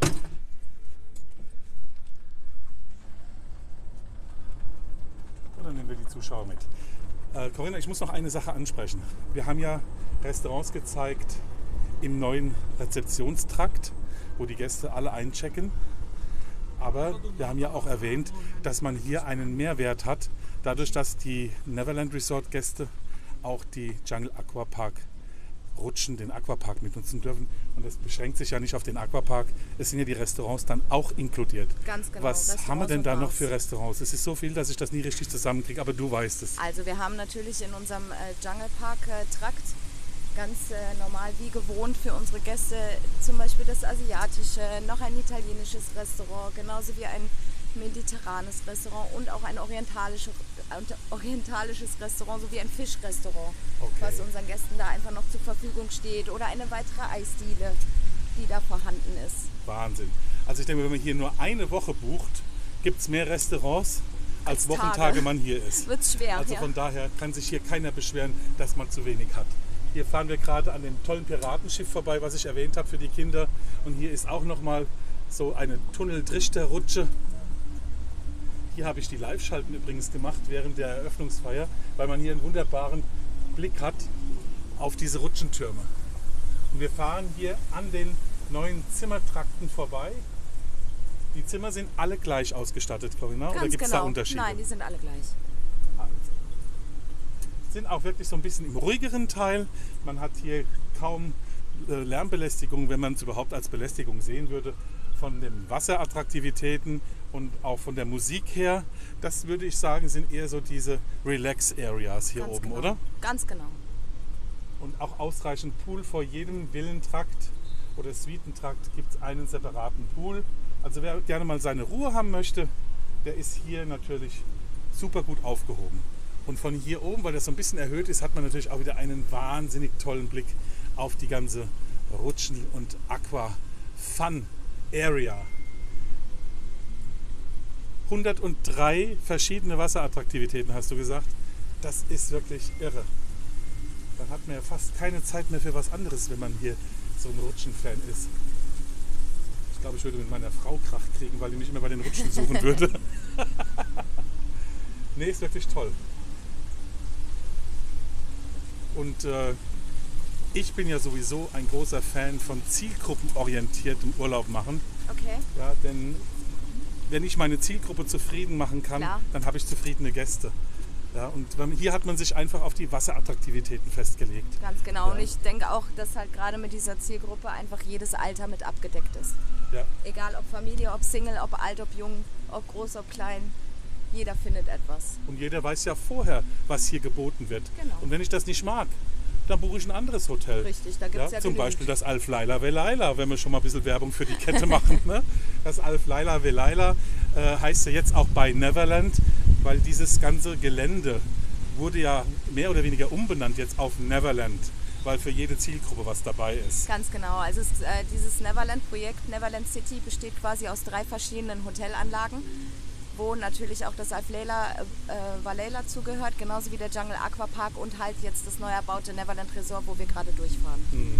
Speaker 1: Und dann nehmen wir die Zuschauer mit. Äh, Corinna, ich muss noch eine Sache ansprechen. Wir haben ja Restaurants gezeigt im neuen Rezeptionstrakt, wo die Gäste alle einchecken. Aber wir haben ja auch erwähnt, dass man hier einen Mehrwert hat, dadurch, dass die Neverland Resort Gäste auch die Jungle Aqua Park Rutschen, den Aquapark mitnutzen dürfen. Und das beschränkt sich ja nicht auf den Aquapark, es sind ja die Restaurants dann auch inkludiert.
Speaker 2: Ganz genau.
Speaker 1: Was haben wir denn da
Speaker 2: und
Speaker 1: noch
Speaker 2: Bars.
Speaker 1: für Restaurants? Es ist so viel, dass ich das nie richtig zusammenkriege, aber du weißt es.
Speaker 2: Also wir haben natürlich in unserem äh, Jungle Park äh, Trakt ganz äh, normal wie gewohnt für unsere Gäste zum Beispiel das asiatische, noch ein italienisches Restaurant, genauso wie ein mediterranes Restaurant und auch ein orientalische, äh, orientalisches Restaurant sowie ein Fischrestaurant,
Speaker 1: Okay.
Speaker 2: was unseren Gästen da einfach noch zur Verfügung steht oder eine weitere Eisdiele, die da vorhanden ist.
Speaker 1: Wahnsinn. Also ich denke, wenn man hier nur eine Woche bucht, gibt es mehr Restaurants, als,
Speaker 2: Als
Speaker 1: Wochentage
Speaker 2: Tage.
Speaker 1: man hier ist.
Speaker 2: Wird's schwer,
Speaker 1: Also
Speaker 2: ja.
Speaker 1: von daher kann sich hier keiner beschweren, dass man zu wenig hat. Hier fahren wir gerade an dem tollen Piratenschiff vorbei, was ich erwähnt habe für die Kinder. Und hier ist auch noch mal so eine Tunnel-Trichter-Rutsche. Hier habe ich die Live-Schalten übrigens gemacht während der Eröffnungsfeier, weil man hier einen wunderbaren Blick hat auf diese Rutschentürme. Und wir fahren hier an den neuen Zimmertrakten vorbei. Die Zimmer sind alle gleich ausgestattet, Corinna, oder
Speaker 2: Ganz
Speaker 1: gibt es
Speaker 2: genau.
Speaker 1: da Unterschiede?
Speaker 2: Nein, die sind alle gleich.
Speaker 1: Sind auch wirklich so ein bisschen im ruhigeren Teil. Man hat hier kaum äh, Lärmbelästigung, wenn man es überhaupt als Belästigung sehen würde, von den Wasserattraktivitäten und auch von der Musik her. Das würde ich sagen, sind eher so diese Relax-Areas hier
Speaker 2: Ganz
Speaker 1: oben,
Speaker 2: genau.
Speaker 1: oder?
Speaker 2: Ganz genau.
Speaker 1: Und auch ausreichend Pool vor jedem Villentrakt oder Suitentrakt gibt es einen separaten Pool. Also wer gerne mal seine Ruhe haben möchte, der ist hier natürlich super gut aufgehoben. Und von hier oben, weil das so ein bisschen erhöht ist, hat man natürlich auch wieder einen wahnsinnig tollen Blick auf die ganze Rutschen- und Aqua-Fun-Area. hundertdrei verschiedene Wasserattraktivitäten, hast du gesagt. Das ist wirklich irre. Dann hat man ja fast keine Zeit mehr für was anderes, wenn man hier so ein Rutschen-Fan ist. Ich glaube, ich würde mit meiner Frau Krach kriegen, weil die mich immer bei den Rutschen suchen würde. Nee, ist wirklich toll. Und äh, ich bin ja sowieso ein großer Fan von zielgruppenorientiertem Urlaub machen.
Speaker 2: Okay.
Speaker 1: Ja, denn wenn ich meine Zielgruppe zufrieden machen kann,
Speaker 2: Klar.
Speaker 1: dann habe ich zufriedene Gäste. Ja, und wenn- hier hat man sich einfach auf die Wasserattraktivitäten festgelegt.
Speaker 2: Ganz genau.
Speaker 1: Ja.
Speaker 2: Und ich denke auch, dass halt gerade mit dieser Zielgruppe einfach jedes Alter mit abgedeckt ist.
Speaker 1: Ja.
Speaker 2: Egal ob Familie, ob Single, ob alt, ob jung, ob groß, ob klein. Jeder findet etwas.
Speaker 1: Und jeder weiß ja vorher, was hier geboten wird.
Speaker 2: Genau.
Speaker 1: Und wenn ich das nicht mag, dann buche ich ein anderes Hotel.
Speaker 2: Richtig, da gibt's ja
Speaker 1: Zum
Speaker 2: genügend.
Speaker 1: Beispiel das Alf Laila Velaila, wenn wir schon mal ein bisschen Werbung für die Kette machen. Ne? Das Alf Laila Velaila äh, heißt ja jetzt auch bei Neverland, weil dieses ganze Gelände wurde ja mehr oder weniger umbenannt jetzt auf Neverland, weil für jede Zielgruppe was dabei ist.
Speaker 2: Ganz genau. Also es, äh, dieses Neverland-Projekt, Neverland City, besteht quasi aus drei verschiedenen Hotelanlagen, wo natürlich auch das Alf Laila äh, Velaila zugehört, genauso wie der Jungle Aquapark und halt jetzt das neu erbaute Neverland Resort, wo wir gerade durchfahren.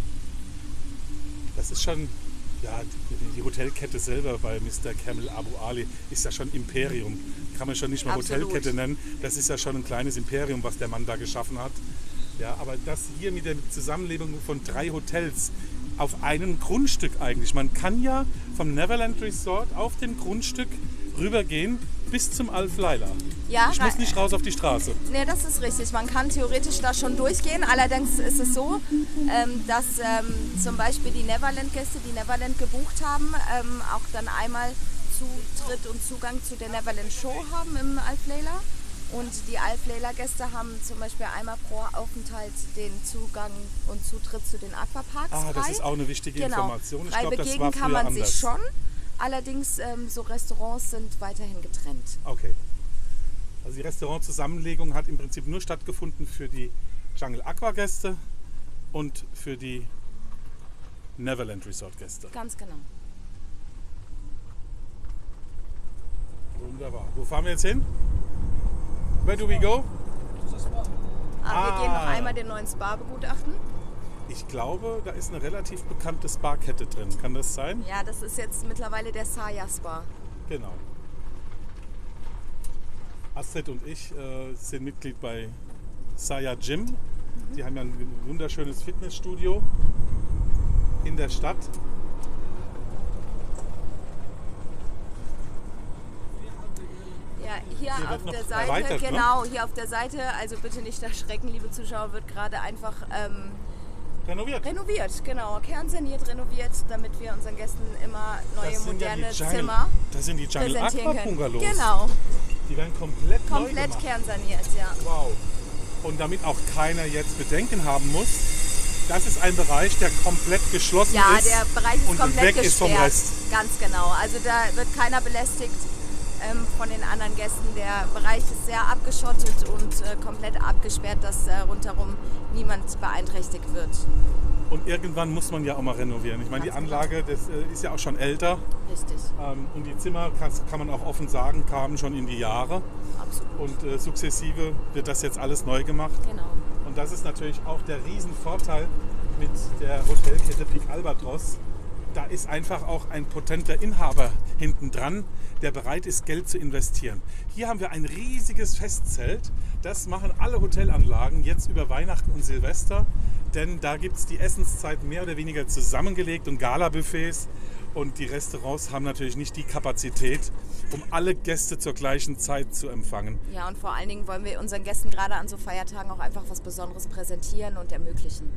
Speaker 1: Das ist schon, ja, die, die Hotelkette selber bei Mister Camel Abu Ali ist ja schon Imperium. Kann man schon nicht mal
Speaker 2: Absolut.
Speaker 1: Hotelkette nennen. Das ist ja schon ein kleines Imperium, was der Mann da geschaffen hat. Ja, aber das hier mit der Zusammenlegung von drei Hotels auf einem Grundstück eigentlich. Man kann ja vom Neverland Resort auf dem Grundstück rübergehen bis zum Alf Laila.
Speaker 2: Ja,
Speaker 1: Ich muss
Speaker 2: na-
Speaker 1: nicht raus auf die Straße.
Speaker 2: Nee, das ist richtig. Man kann theoretisch da schon durchgehen. Allerdings ist es so, ähm, dass ähm, zum Beispiel die Neverland-Gäste, die Neverland gebucht haben, ähm, auch dann einmal Zutritt und Zugang zu der Neverland Show haben im Alf Laila. Und die Alf Laila-Gäste haben zum Beispiel einmal pro Aufenthalt den Zugang und Zutritt zu den Aquaparks
Speaker 1: Ah, das
Speaker 2: frei.
Speaker 1: ist auch eine wichtige
Speaker 2: Genau.
Speaker 1: Information. Ich
Speaker 2: Frei
Speaker 1: glaube, das
Speaker 2: begegnen
Speaker 1: war
Speaker 2: kann
Speaker 1: früher
Speaker 2: man
Speaker 1: anders.
Speaker 2: sich schon. Allerdings ähm, so Restaurants sind weiterhin getrennt.
Speaker 1: Okay. Also die Restaurantzusammenlegung hat im Prinzip nur stattgefunden für die Jungle Aqua Gäste und für die Neverland Resort Gäste.
Speaker 2: Ganz genau.
Speaker 1: Wunderbar. Wo fahren wir jetzt hin? Where do we go?
Speaker 2: Ah, wir gehen noch
Speaker 1: Ah.
Speaker 2: einmal den neuen Spa begutachten.
Speaker 1: Ich glaube, da ist eine relativ bekannte Spa-Kette drin. Kann das sein?
Speaker 2: Ja, das ist jetzt mittlerweile der Saya Spa.
Speaker 1: Genau. Astrid und ich äh, sind Mitglied bei Saya Gym. Die haben ja ein wunderschönes Fitnessstudio in der Stadt.
Speaker 2: Ja, hier,
Speaker 1: Hier wird
Speaker 2: auf
Speaker 1: noch
Speaker 2: der Seite,
Speaker 1: erweitert, ne?
Speaker 2: genau, hier auf der Seite, also bitte nicht erschrecken, liebe Zuschauer, wird gerade einfach ähm,
Speaker 1: renoviert.
Speaker 2: Renoviert, genau. Kernsaniert, renoviert, damit wir unseren Gästen immer neue,
Speaker 1: Das sind
Speaker 2: moderne
Speaker 1: ja die Jungle-
Speaker 2: Zimmer
Speaker 1: Das sind die Jungle
Speaker 2: präsentieren
Speaker 1: Aqua
Speaker 2: können.
Speaker 1: Bungalows.
Speaker 2: Genau,
Speaker 1: Die werden komplett, neu
Speaker 2: komplett
Speaker 1: gemacht.
Speaker 2: kernsaniert, ja.
Speaker 1: Wow. Und damit auch keiner jetzt Bedenken haben muss, das ist ein Bereich, der komplett geschlossen
Speaker 2: Ja,
Speaker 1: ist
Speaker 2: der Bereich ist
Speaker 1: und
Speaker 2: komplett
Speaker 1: weg ist vom
Speaker 2: gesperrt.
Speaker 1: Rest.
Speaker 2: Ganz genau. Also da wird keiner belästigt ähm, von den anderen Gästen. Der Bereich ist sehr abgeschottet und äh, komplett abgesperrt, dass äh, rundherum niemand beeinträchtigt wird.
Speaker 1: Und irgendwann muss man ja auch mal renovieren. Ich meine, die
Speaker 2: Ganz
Speaker 1: Anlage, das äh, ist ja auch schon älter.
Speaker 2: Richtig,
Speaker 1: Ähm, und die Zimmer, kann, kann man auch offen sagen, kamen schon in die Jahre.
Speaker 2: absolut.
Speaker 1: Und äh, sukzessive wird das jetzt alles neu gemacht.
Speaker 2: Genau.
Speaker 1: Und das ist natürlich auch der Riesenvorteil mit der Hotelkette Pic Albatros. Da ist einfach auch ein potenter Inhaber hinten dran, der bereit ist, Geld zu investieren. Hier haben wir ein riesiges Festzelt. Das machen alle Hotelanlagen jetzt über Weihnachten und Silvester. Denn da gibt es die Essenszeit mehr oder weniger zusammengelegt und Gala-Buffets. Und die Restaurants haben natürlich nicht die Kapazität, um alle Gäste zur gleichen Zeit zu empfangen.
Speaker 2: Ja, und vor allen Dingen wollen wir unseren Gästen gerade an so Feiertagen auch einfach was Besonderes präsentieren und ermöglichen.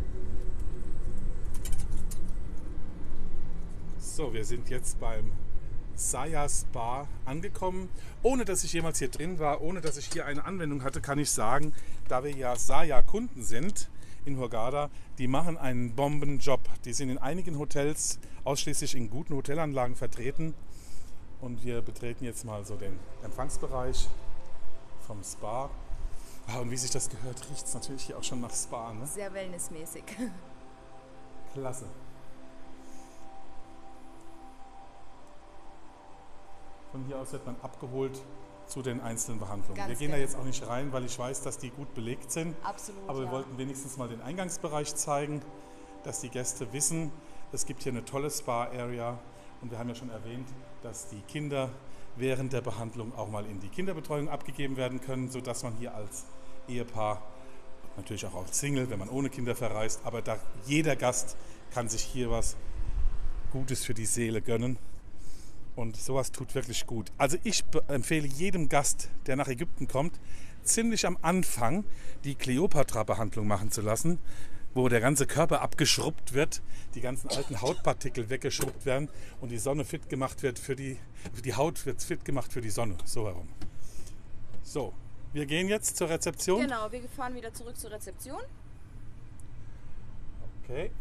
Speaker 1: So, wir sind jetzt beim Saya Spa angekommen. Ohne dass ich jemals hier drin war, ohne dass ich hier eine Anwendung hatte, kann ich sagen, da wir ja Saya-Kunden sind in Hurghada, die machen einen Bombenjob. Die sind in einigen Hotels, ausschließlich in guten Hotelanlagen vertreten. Und wir betreten jetzt mal so den Empfangsbereich vom Spa. Ah, und wie sich das gehört, riecht es natürlich hier auch schon nach Spa. Ne?
Speaker 2: Sehr wellnessmäßig.
Speaker 1: Klasse. Von hier aus wird man abgeholt zu den einzelnen Behandlungen.
Speaker 2: Ganz
Speaker 1: wir gehen da
Speaker 2: genau.
Speaker 1: jetzt auch nicht rein, weil ich weiß, dass die gut belegt sind.
Speaker 2: Absolut,
Speaker 1: Aber wir
Speaker 2: ja.
Speaker 1: wollten wenigstens mal den Eingangsbereich zeigen, dass die Gäste wissen, es gibt hier eine tolle Spa-Area. Und wir haben ja schon erwähnt, dass die Kinder während der Behandlung auch mal in die Kinderbetreuung abgegeben werden können, sodass man hier als Ehepaar, natürlich auch als Single, wenn man ohne Kinder verreist, aber da jeder Gast kann sich hier was Gutes für die Seele gönnen. Und sowas tut wirklich gut. Also ich empfehle jedem Gast, der nach Ägypten kommt, ziemlich am Anfang die Kleopatra-Behandlung machen zu lassen, wo der ganze Körper abgeschrubbt wird, die ganzen alten Hautpartikel weggeschrubbt werden und die Sonne fit gemacht wird für die, die Haut wird fit gemacht für die Sonne, so herum. So, wir gehen jetzt zur Rezeption.
Speaker 2: Genau, wir fahren wieder zurück zur Rezeption.
Speaker 1: Okay.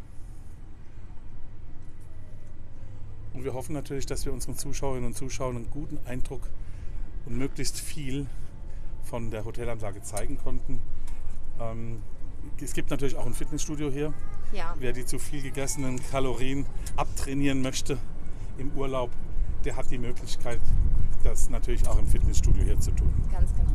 Speaker 1: Und wir hoffen natürlich, dass wir unseren Zuschauerinnen und Zuschauern einen guten Eindruck und möglichst viel von der Hotelanlage zeigen konnten. Ähm, es gibt natürlich auch ein Fitnessstudio hier.
Speaker 2: Ja.
Speaker 1: Wer die zu viel gegessenen Kalorien abtrainieren möchte im Urlaub, der hat die Möglichkeit, das natürlich auch im Fitnessstudio hier zu tun.
Speaker 2: Ganz genau.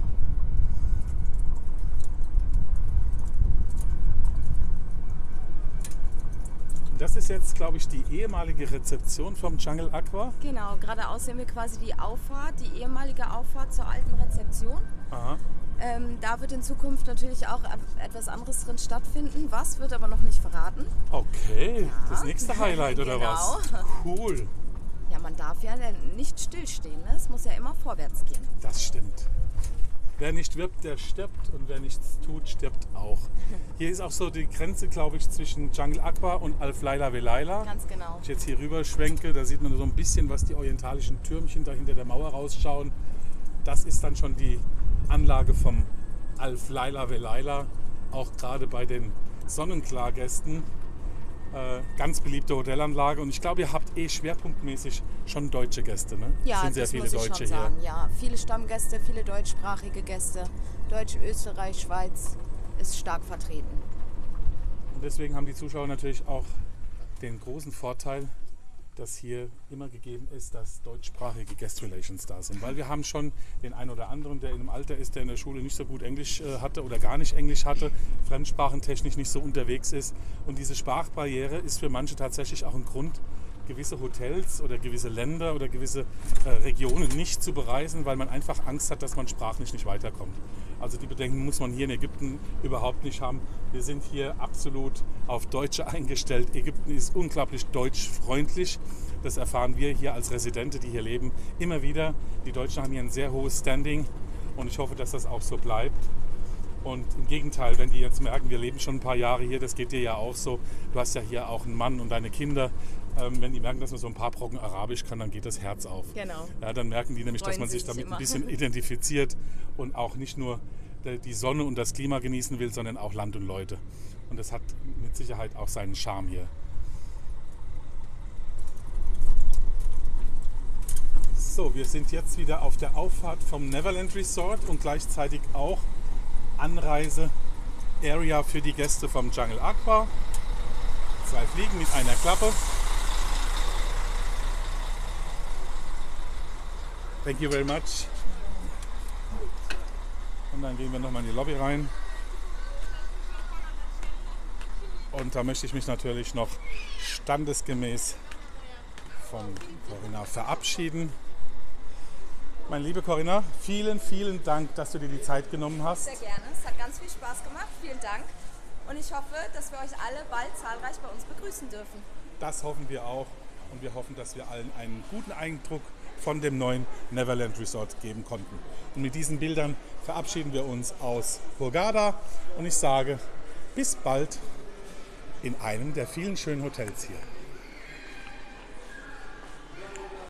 Speaker 1: Das ist jetzt, glaube ich, die ehemalige Rezeption vom Jungle Aqua.
Speaker 2: Genau, geradeaus sehen wir quasi die Auffahrt, die ehemalige Auffahrt zur alten Rezeption.
Speaker 1: Aha.
Speaker 2: Ähm, da wird in Zukunft natürlich auch etwas anderes drin stattfinden. Was wird aber noch nicht verraten.
Speaker 1: Okay, das nächste Highlight oder
Speaker 2: Genau.
Speaker 1: was? Cool.
Speaker 2: Ja, man darf ja nicht stillstehen. Ne? Es muss ja immer vorwärts gehen.
Speaker 1: Das stimmt. Wer nicht wirbt, der stirbt und wer nichts tut, stirbt auch. Hier ist auch so die Grenze, glaube ich, zwischen Jungle Aqua und Alf Laila Velaila.
Speaker 2: Ganz genau.
Speaker 1: Wenn ich jetzt hier rüber schwenke, da sieht man so ein bisschen, was die orientalischen Türmchen da hinter der Mauer rausschauen. Das ist dann schon die Anlage vom Alf Laila Velaila, auch gerade bei den Sonnenklargästen. Äh, ganz beliebte Hotelanlage und ich glaube, ihr habt eh schwerpunktmäßig schon deutsche Gäste, ne?
Speaker 2: Ja,
Speaker 1: Es sind sehr
Speaker 2: das
Speaker 1: viele
Speaker 2: muss ich
Speaker 1: Deutsche
Speaker 2: schon
Speaker 1: hier.
Speaker 2: sagen. Ja, viele Stammgäste, viele deutschsprachige Gäste. Deutsch, Österreich, Schweiz ist stark vertreten.
Speaker 1: Und deswegen haben die Zuschauer natürlich auch den großen Vorteil, dass hier immer gegeben ist, dass deutschsprachige Guest Relations da sind. Weil wir haben schon den einen oder anderen, der in einem Alter ist, der in der Schule nicht so gut Englisch äh, hatte oder gar nicht Englisch hatte, fremdsprachentechnisch nicht so unterwegs ist. Und diese Sprachbarriere ist für manche tatsächlich auch ein Grund, gewisse Hotels oder gewisse Länder oder gewisse äh, Regionen nicht zu bereisen, weil man einfach Angst hat, dass man sprachlich nicht weiterkommt. Also die Bedenken muss man hier in Ägypten überhaupt nicht haben. Wir sind hier absolut auf Deutsche eingestellt. Ägypten ist unglaublich deutschfreundlich. Das erfahren wir hier als Residente, die hier leben, immer wieder. Die Deutschen haben hier ein sehr hohes Standing und ich hoffe, dass das auch so bleibt. Und im Gegenteil, wenn die jetzt merken, wir leben schon ein paar Jahre hier, das geht dir ja auch so, du hast ja hier auch einen Mann und deine Kinder, ähm, wenn die merken, dass man so ein paar Brocken Arabisch kann, dann geht das Herz auf.
Speaker 2: Genau.
Speaker 1: Ja, dann merken die nämlich, dass
Speaker 2: Freuen
Speaker 1: man sich
Speaker 2: sich
Speaker 1: damit
Speaker 2: immer.
Speaker 1: ein bisschen identifiziert und auch nicht nur die Sonne und das Klima genießen will, sondern auch Land und Leute. Und das hat mit Sicherheit auch seinen Charme hier. So, wir sind jetzt wieder auf der Auffahrt vom Neverland Resort und gleichzeitig auch Anreise-Area für die Gäste vom Jungle Aqua. Zwei Fliegen mit einer Klappe. Thank you very much. Und dann gehen wir nochmal in die Lobby rein. Und da möchte ich mich natürlich noch standesgemäß von Corinna verabschieden. Meine liebe Corinna, vielen, vielen Dank, dass du dir die Zeit genommen hast.
Speaker 2: Sehr gerne. Es hat ganz viel Spaß gemacht. Vielen Dank. Und ich hoffe, dass wir euch alle bald zahlreich bei uns begrüßen dürfen.
Speaker 1: Das hoffen wir auch. Und wir hoffen, dass wir allen einen guten Eindruck von dem neuen Neverland Resort geben konnten. Und mit diesen Bildern verabschieden wir uns aus Hurghada. Und ich sage, bis bald in einem der vielen schönen Hotels hier.